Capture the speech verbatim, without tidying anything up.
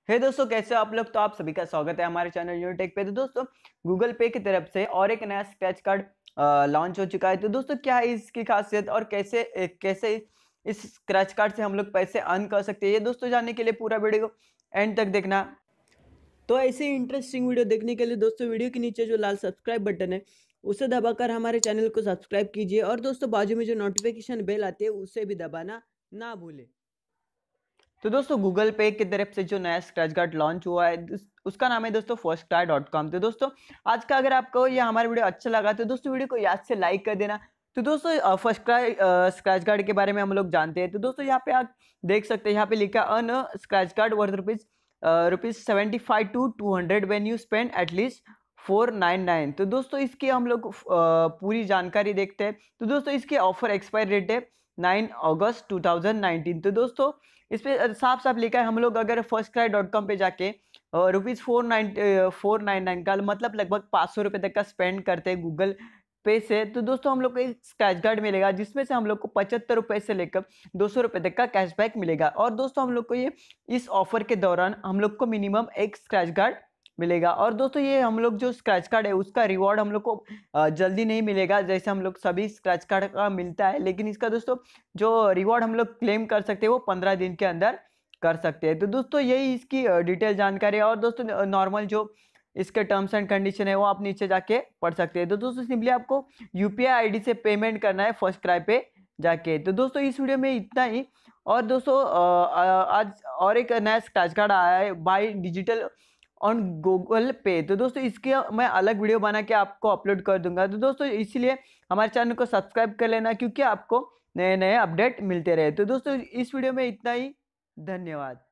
हे दोस्तों, कैसे हो आप लोग। तो आप सभी का स्वागत है हमारे चैनल यूनिटेक पे। तो दोस्तों, गूगल पे की तरफ से और एक नया स्क्रैच कार्ड लॉन्च हो चुका है। तो दोस्तों, क्या है इसकी खासियत और कैसे ए, कैसे इस स्क्रैच कार्ड से हम लोग पैसे अर्न कर सकते हैं, ये दोस्तों जानने के लिए पूरा वीडियो को एंड तक देखना। तो ऐसे इंटरेस्टिंग वीडियो देखने के लिए दोस्तों, वीडियो के नीचे जो लाल सब्सक्राइब बटन है उसे दबाकर हमारे चैनल को सब्सक्राइब कीजिए, और दोस्तों बाजू में जो नोटिफिकेशन बेल आती है उसे भी दबाना ना भूलें। तो दोस्तों, गूगल पे की तरफ से जो नया स्क्रैच कार्ड लॉन्च हुआ है उस- उसका नाम है दोस्तों फर्स्ट क्राई डॉट कॉम। तो दोस्तों, आज का अगर आपको ये हमारा वीडियो अच्छा लगा तो दोस्तों वीडियो को याद से लाइक कर देना। तो दोस्तों, फर्स्ट क्राई स्क्रैच कार्ड के बारे में हम लोग जानते हैं। तो दोस्तों, यहाँ पे आप देख सकते हैं, यहाँ पे लिखा an scratch card worth rupees rupees seventy five to two hundred when you spend at least four nine nine. तो दोस्तों, इसकी हम लोग अ, पूरी जानकारी देखते हैं। तो दोस्तों, इसके ऑफर एक्सपायर डेट है nine August two thousand nineteen. तो दोस्तों, इस पे साफ साफ लिखा है, हम लोग अगर फर्स्ट क्राई डॉट कॉम पे जाके rupees four nine four nine nine का मतलब लगभग पाँच सौ रुपये तक का स्पेंड करते हैं गूगल पे से, तो दोस्तों हम लोग को एक स्क्रैच कार्ड मिलेगा जिसमें से हम लोग को पचहत्तर रुपये से लेकर दो सौ रुपये तक का कैशबैक मिलेगा। और दोस्तों, हम लोग को ये इस ऑफर के दौरान हम लोग को मिनिमम एक स्क्रैच कार्ड मिलेगा। और दोस्तों, ये हम लोग जो स्क्रैच कार्ड है उसका रिवॉर्ड हम लोग को अ, जल्दी नहीं मिलेगा जैसे हम लोग सभी स्क्रैच कार्ड का मिलता है, लेकिन इसका दोस्तों जो रिवॉर्ड हम लोग क्लेम कर सकते हैं वो पंद्रह दिन के अंदर कर सकते हैं। तो दोस्तों, यही इसकी डिटेल जानकारी है। और दोस्तों, नॉर्मल जो इसके टर्म्स एंड कंडीशन है वो आप नीचे जाके पढ़ सकते हैं। तो दोस्तों, सिंपली आपको यूपीआई आईडी से पेमेंट करना है फर्स्ट क्राई पे जाके। तो दोस्तों, इस वीडियो में इतना ही। और दोस्तों, अ, अ, आज और एक नया स्क्रैच कार्ड आया है बाय डिजिटल ऑन गूगल पे। तो दोस्तों, इसके मैं अलग वीडियो बना के आपको अपलोड कर दूंगा। तो दोस्तों, इसीलिए हमारे चैनल को सब्सक्राइब कर लेना, क्योंकि आपको नए नए अपडेट मिलते रहे। तो दोस्तों, इस वीडियो में इतना ही। धन्यवाद।